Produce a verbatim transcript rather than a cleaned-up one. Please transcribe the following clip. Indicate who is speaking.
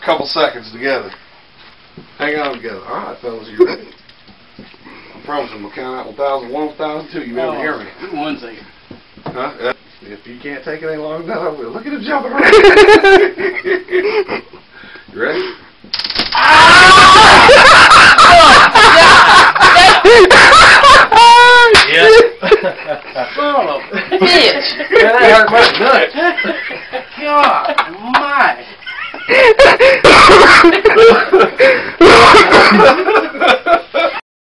Speaker 1: couple seconds together. Hang on together. All right, fellas, you ready? I promise I'm gonna count out one thousand one, one thousand two. You never
Speaker 2: oh,
Speaker 1: hear me.
Speaker 2: One second.
Speaker 1: Huh? Uh, if you can't take it any longer than that, I will. Look at him jumping around. You ready?
Speaker 2: Yeah. Son of a bitch.
Speaker 1: That hurt my nuts.
Speaker 2: God, my.